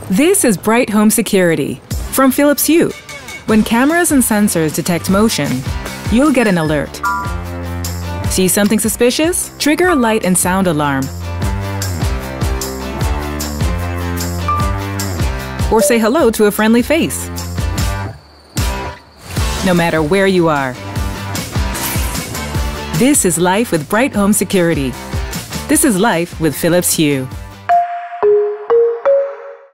This is Bright Home Security from Philips Hue. When cameras and sensors detect motion, you'll get an alert. See something suspicious? Trigger a light and sound alarm. Or say hello to a friendly face. No matter where you are. This is life with Bright Home Security. This is life with Philips Hue.